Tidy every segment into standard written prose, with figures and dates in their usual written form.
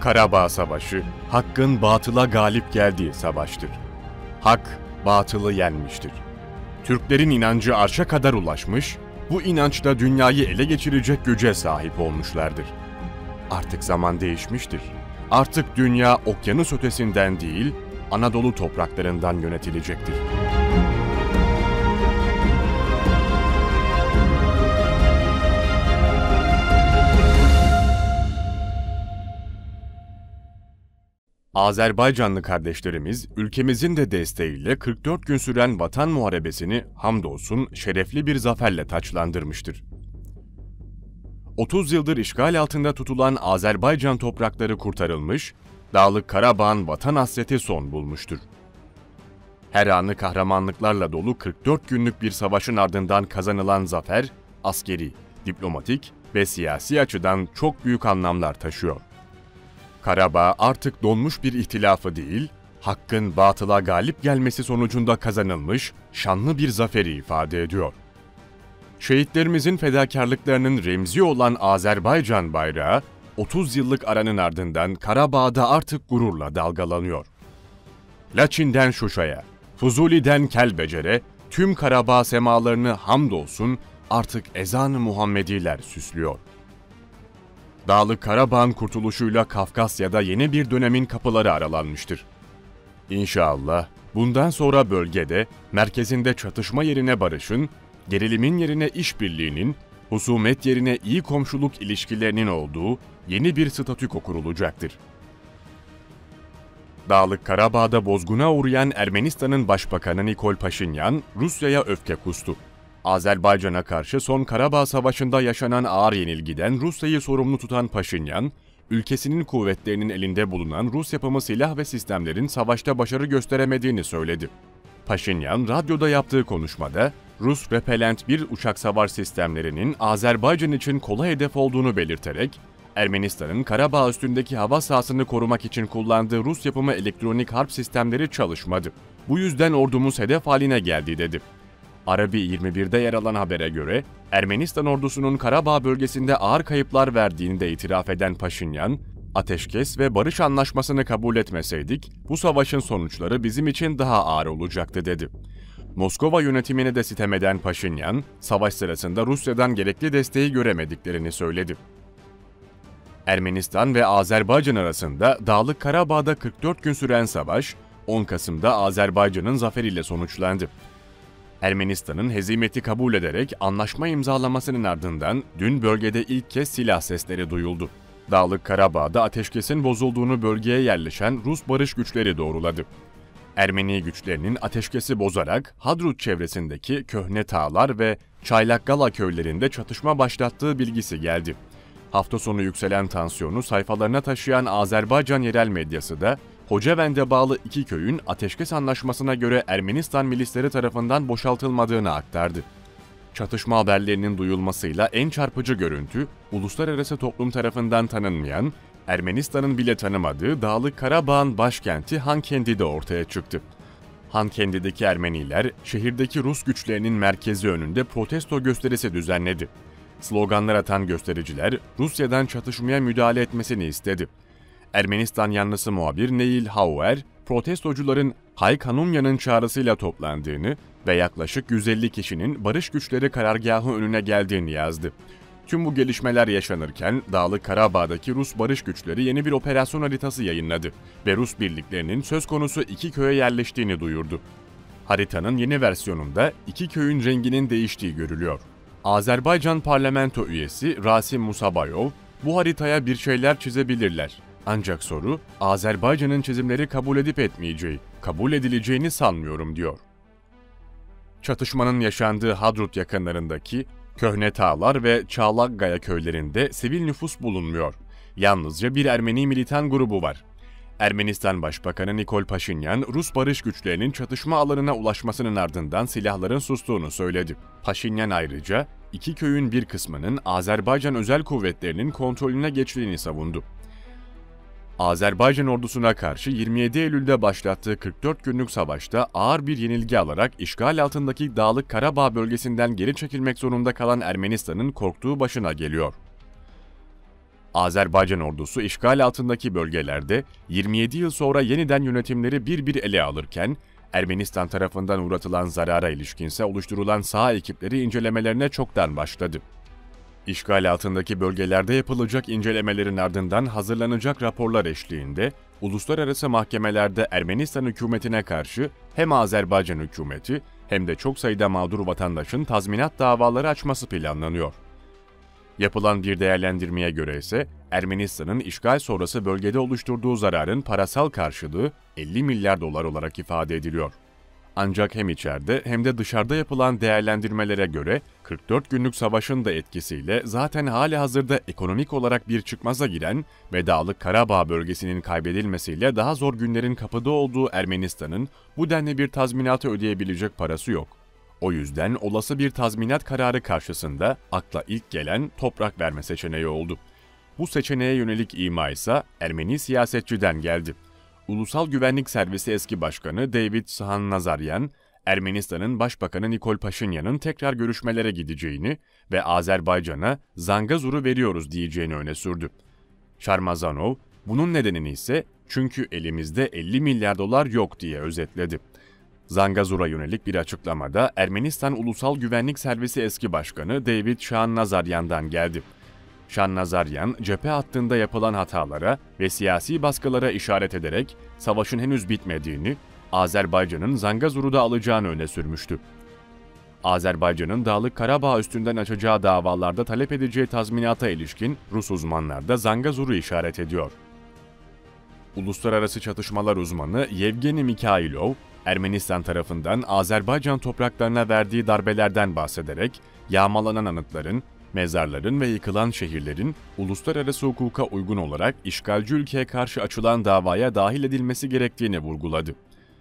Karabağ Savaşı, hakkın batıla galip geldiği savaştır. Hak, batılı yenmiştir. Türklerin inancı arşa kadar ulaşmış, bu inançla dünyayı ele geçirecek güce sahip olmuşlardır. Artık zaman değişmiştir. Artık dünya okyanus ötesinden değil, Anadolu topraklarından yönetilecektir. Azerbaycanlı kardeşlerimiz ülkemizin de desteğiyle 44 gün süren Vatan Muharebesi'ni hamdolsun şerefli bir zaferle taçlandırmıştır. 30 yıldır işgal altında tutulan Azerbaycan toprakları kurtarılmış, Dağlık Karabağ'ın vatan hasreti son bulmuştur. Her anı kahramanlıklarla dolu 44 günlük bir savaşın ardından kazanılan zafer, askeri, diplomatik ve siyasi açıdan çok büyük anlamlar taşıyor. Karabağ artık donmuş bir ihtilafı değil, hakkın batıla galip gelmesi sonucunda kazanılmış şanlı bir zaferi ifade ediyor. Şehitlerimizin fedakarlıklarının remzi olan Azerbaycan bayrağı, 30 yıllık aranın ardından Karabağ'da artık gururla dalgalanıyor. Laçin'den Şuşa'ya, Fuzuli'den Kelbecer'e, tüm Karabağ semalarını hamdolsun artık ezan-ı Muhammediler süslüyor. Dağlık Karabağ'ın kurtuluşuyla Kafkasya'da yeni bir dönemin kapıları aralanmıştır. İnşallah bundan sonra bölgede, merkezinde çatışma yerine barışın, gerilimin yerine işbirliğinin, husumet yerine iyi komşuluk ilişkilerinin olduğu yeni bir statüko kurulacaktır. Dağlık Karabağ'da bozguna uğrayan Ermenistan'ın Başbakanı Nikol Paşinyan, Rusya'ya öfke kustu. Azerbaycan'a karşı son Karabağ Savaşı'nda yaşanan ağır yenilgiden Rusya'yı sorumlu tutan Paşinyan, ülkesinin kuvvetlerinin elinde bulunan Rus yapımı silah ve sistemlerin savaşta başarı gösteremediğini söyledi. Paşinyan, radyoda yaptığı konuşmada, Rus Repelent 1 uçak savar sistemlerinin Azerbaycan için kolay hedef olduğunu belirterek, Ermenistan'ın Karabağ üstündeki hava sahasını korumak için kullandığı Rus yapımı elektronik harp sistemleri çalışmadı. Bu yüzden ordumuz hedef haline geldi dedi. Arabi 21'de yer alan habere göre, Ermenistan ordusunun Karabağ bölgesinde ağır kayıplar verdiğini de itiraf eden Paşinyan, ateşkes ve barış anlaşmasını kabul etmeseydik, bu savaşın sonuçları bizim için daha ağır olacaktı dedi. Moskova yönetimine de sitem eden Paşinyan, savaş sırasında Rusya'dan gerekli desteği göremediklerini söyledi. Ermenistan ve Azerbaycan arasında Dağlık Karabağ'da 44 gün süren savaş, 10 Kasım'da Azerbaycan'ın zaferiyle sonuçlandı. Ermenistan'ın hezimeti kabul ederek anlaşma imzalamasının ardından dün bölgede ilk kez silah sesleri duyuldu. Dağlık Karabağ'da ateşkesin bozulduğunu bölgeye yerleşen Rus barış güçleri doğruladı. Ermeni güçlerinin ateşkesi bozarak Hadrut çevresindeki Köhne Tağlar ve Çaylakgala köylerinde çatışma başlattığı bilgisi geldi. Hafta sonu yükselen tansiyonu sayfalarına taşıyan Azerbaycan yerel medyası da Hocavend'e bağlı iki köyün ateşkes anlaşmasına göre Ermenistan milisleri tarafından boşaltılmadığını aktardı. Çatışma haberlerinin duyulmasıyla en çarpıcı görüntü, uluslararası toplum tarafından tanınmayan, Ermenistan'ın bile tanımadığı Dağlık Karabağ'ın başkenti Hankendi'de ortaya çıktı. Hankendi'deki Ermeniler, şehirdeki Rus güçlerinin merkezi önünde protesto gösterisi düzenledi. Sloganlar atan göstericiler, Rusya'dan çatışmaya müdahale etmesini istedi. Ermenistan yanlısı muhabir Neil Hauer, protestocuların Hayk Hanumya'nın çağrısıyla toplandığını ve yaklaşık 150 kişinin barış güçleri karargahı önüne geldiğini yazdı. Tüm bu gelişmeler yaşanırken Dağlık Karabağ'daki Rus barış güçleri yeni bir operasyon haritası yayınladı ve Rus birliklerinin söz konusu iki köye yerleştiğini duyurdu. Haritanın yeni versiyonunda iki köyün renginin değiştiği görülüyor. Azerbaycan parlamento üyesi Rasim Musabayov, bu haritaya bir şeyler çizebilirler. Ancak soru, Azerbaycan'ın çizimleri kabul edip etmeyeceği, kabul edileceğini sanmıyorum diyor. Çatışmanın yaşandığı Hadrut yakınlarındaki Köhne Tağlar ve Çağlakkaya köylerinde sivil nüfus bulunmuyor. Yalnızca bir Ermeni militan grubu var. Ermenistan Başbakanı Nikol Paşinyan, Rus barış güçlerinin çatışma alanına ulaşmasının ardından silahların sustuğunu söyledi. Paşinyan ayrıca, iki köyün bir kısmının Azerbaycan özel kuvvetlerinin kontrolüne geçtiğini savundu. Azerbaycan ordusuna karşı 27 Eylül'de başlattığı 44 günlük savaşta ağır bir yenilgi alarak işgal altındaki Dağlık Karabağ bölgesinden geri çekilmek zorunda kalan Ermenistan'ın korktuğu başına geliyor. Azerbaycan ordusu işgal altındaki bölgelerde 27 yıl sonra yeniden yönetimleri bir bir ele alırken, Ermenistan tarafından uğratılan zarara ilişkinse oluşturulan saha ekipleri incelemelerine çoktan başladı. İşgal altındaki bölgelerde yapılacak incelemelerin ardından hazırlanacak raporlar eşliğinde, uluslararası mahkemelerde Ermenistan hükümetine karşı hem Azerbaycan hükümeti hem de çok sayıda mağdur vatandaşın tazminat davaları açması planlanıyor. Yapılan bir değerlendirmeye göre ise Ermenistan'ın işgal sonrası bölgede oluşturduğu zararın parasal karşılığı 50 milyar dolar olarak ifade ediliyor. Ancak hem içeride hem de dışarıda yapılan değerlendirmelere göre 44 günlük savaşın da etkisiyle zaten halihazırda ekonomik olarak bir çıkmaza giren ve Dağlık Karabağ bölgesinin kaybedilmesiyle daha zor günlerin kapıda olduğu Ermenistan'ın bu denli bir tazminatı ödeyebilecek parası yok. O yüzden olası bir tazminat kararı karşısında akla ilk gelen toprak verme seçeneği oldu. Bu seçeneğe yönelik ima ise Ermeni siyasetçiden geldi. Ulusal Güvenlik Servisi eski başkanı David Şahnazaryan, Ermenistan'ın Başbakanı Nikol Paşinyan'ın tekrar görüşmelere gideceğini ve Azerbaycan'a Zangezur'u veriyoruz diyeceğini öne sürdü. Şarmazanov, bunun nedenini ise çünkü elimizde 50 milyar dolar yok diye özetledi. Zangezur'a yönelik bir açıklamada Ermenistan Ulusal Güvenlik Servisi eski başkanı David Şahnazaryan'dan geldi. Şahnazaryan, cephe hattında yapılan hatalara ve siyasi baskılara işaret ederek savaşın henüz bitmediğini, Azerbaycan'ın Zangezur'u da alacağını öne sürmüştü. Azerbaycan'ın Dağlık Karabağ üstünden açacağı davalarda talep edeceği tazminata ilişkin Rus uzmanlar da Zangezur'u işaret ediyor. Uluslararası çatışmalar uzmanı Yevgeni Mikhailov, Ermenistan tarafından Azerbaycan topraklarına verdiği darbelerden bahsederek, yağmalanan anıtların, mezarların ve yıkılan şehirlerin uluslararası hukuka uygun olarak işgalci ülkeye karşı açılan davaya dahil edilmesi gerektiğini vurguladı.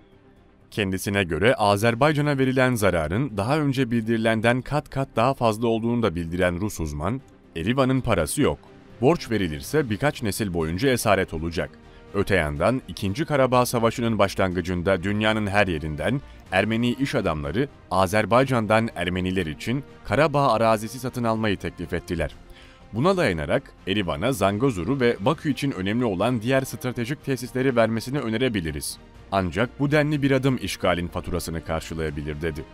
Kendisine göre Azerbaycan'a verilen zararın daha önce bildirilenden kat kat daha fazla olduğunu da bildiren Rus uzman, Erivan'ın parası yok. Borç verilirse birkaç nesil boyunca esaret olacak. Öte yandan 2. Karabağ Savaşı'nın başlangıcında dünyanın her yerinden Ermeni iş adamları Azerbaycan'dan Ermeniler için Karabağ arazisi satın almayı teklif ettiler. Buna dayanarak Erivan'a Zangezur'u ve Bakü için önemli olan diğer stratejik tesisleri vermesini önerebiliriz. Ancak bu denli bir adım işgalin faturasını karşılayabilir dedi.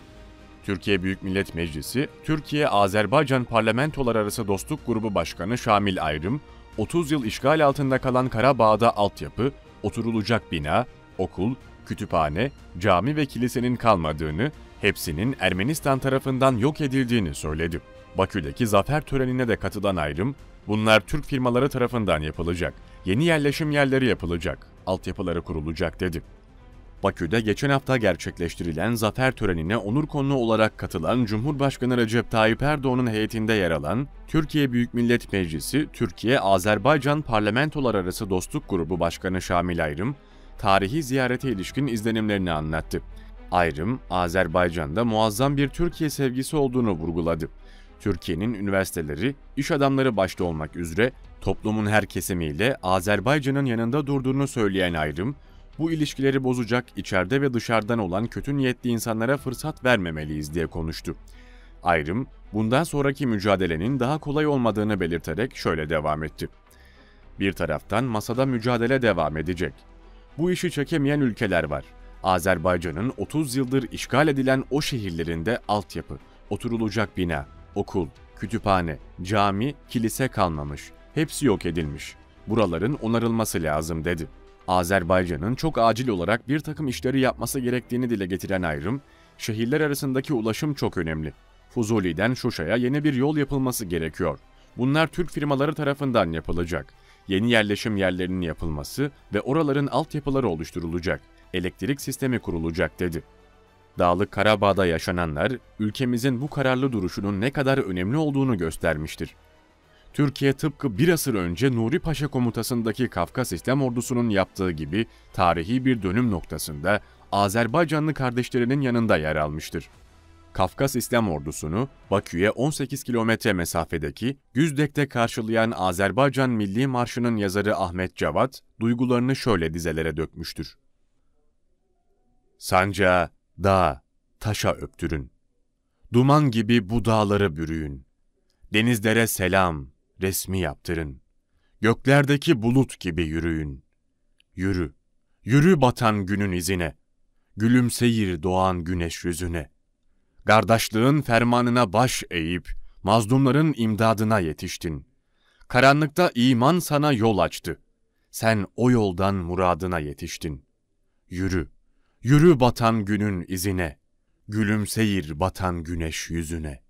Türkiye Büyük Millet Meclisi, Türkiye-Azerbaycan Parlamentolar Arası Dostluk Grubu Başkanı Şamil Ayrım, 30 yıl işgal altında kalan Karabağ'da altyapı, oturulacak bina, okul, kütüphane, cami ve kilisenin kalmadığını, hepsinin Ermenistan tarafından yok edildiğini söyledi. Bakü'deki zafer törenine de katılan Ayrım, bunlar Türk firmaları tarafından yapılacak, yeni yerleşim yerleri yapılacak, altyapıları kurulacak dedi. Bakü'de geçen hafta gerçekleştirilen zafer törenine onur konuğu olarak katılan Cumhurbaşkanı Recep Tayyip Erdoğan'ın heyetinde yer alan Türkiye Büyük Millet Meclisi, Türkiye-Azerbaycan Parlamentolar Arası Dostluk Grubu Başkanı Şamil Ayrım, tarihi ziyarete ilişkin izlenimlerini anlattı. Ayrım, Azerbaycan'da muazzam bir Türkiye sevgisi olduğunu vurguladı. Türkiye'nin üniversiteleri, iş adamları başta olmak üzere toplumun her kesimiyle Azerbaycan'ın yanında durduğunu söyleyen Ayrım, bu ilişkileri bozacak içeride ve dışarıdan olan kötü niyetli insanlara fırsat vermemeliyiz diye konuştu. Ayrım, bundan sonraki mücadelenin daha kolay olmadığını belirterek şöyle devam etti. Bir taraftan masada mücadele devam edecek. Bu işi çekemeyen ülkeler var. Azerbaycan'ın 30 yıldır işgal edilen o şehirlerinde altyapı, oturulacak bina, okul, kütüphane, cami, kilise kalmamış. Hepsi yok edilmiş. Buraların onarılması lazım dedi. Azerbaycan'ın çok acil olarak bir takım işleri yapması gerektiğini dile getiren Ayrım, şehirler arasındaki ulaşım çok önemli. Fuzuli'den Şuşa'ya yeni bir yol yapılması gerekiyor. Bunlar Türk firmaları tarafından yapılacak. Yeni yerleşim yerlerinin yapılması ve oraların altyapıları oluşturulacak. Elektrik sistemi kurulacak dedi. Dağlık Karabağ'da yaşananlar, ülkemizin bu kararlı duruşunun ne kadar önemli olduğunu göstermiştir. Türkiye tıpkı bir asır önce Nuri Paşa komutasındaki Kafkas İslam Ordusu'nun yaptığı gibi tarihi bir dönüm noktasında Azerbaycanlı kardeşlerinin yanında yer almıştır. Kafkas İslam Ordusu'nu Bakü'ye 18 kilometre mesafedeki Güzdek'te karşılayan Azerbaycan Milli Marşı'nın yazarı Ahmet Cevat, duygularını şöyle dizelere dökmüştür. Sancağı dağa, taşa öptürün. Duman gibi bu dağları bürüyün. Denizlere selam, resmi yaptırın. Göklerdeki bulut gibi yürüyün. Yürü, yürü batan günün izine. Gülümseyir doğan güneş yüzüne. Kardeşliğin fermanına baş eğip, mazlumların imdadına yetiştin. Karanlıkta iman sana yol açtı. Sen o yoldan muradına yetiştin. Yürü, yürü batan günün izine. Gülümseyir batan güneş yüzüne.